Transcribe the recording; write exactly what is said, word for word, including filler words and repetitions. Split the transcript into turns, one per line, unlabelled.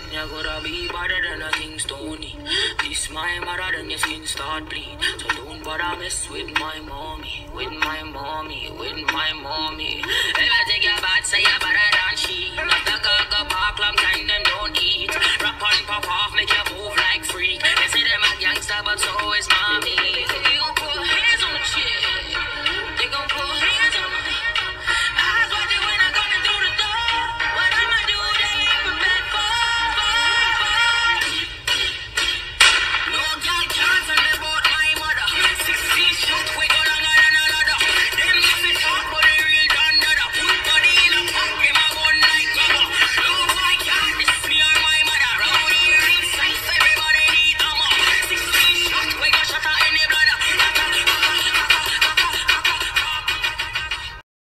You're gonna be better than a King Stony. This my mother, then your skin start bleed. So don't bother mess with my mommy, with my mommy, with my mommy. If I take your bad, say you're better